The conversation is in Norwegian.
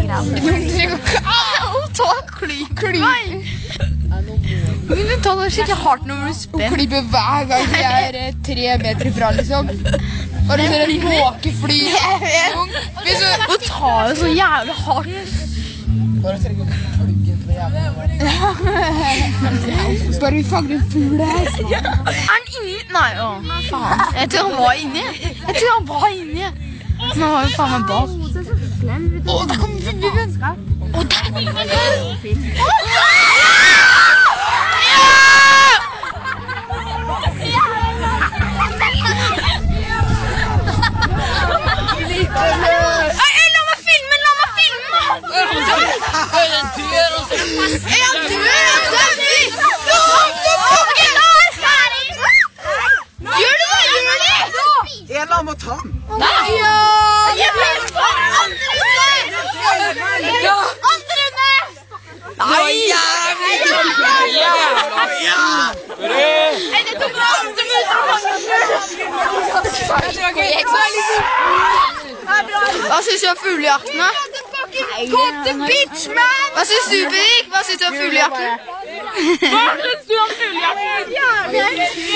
Ta klipp meg! Men du tar det skikkelig hardt når du spiller. Hun klipper hver gang vi er 3 meter ifra, liksom. Og det er en måkefly. Hun tar det så jævlig hardt. Bare trenger å plugge inn for jævlig. Bare vi fanger en fugl her. Er han inni? Nei, faen. Jeg tror han var inni. Nå var jo faen meg bak. Der kommer Vivian. Der kommer Vivian. La meg ta den. Nei! Hva synes du om fuglejakten da? Hva synes du, Birk? Hva synes du om fuglejakten?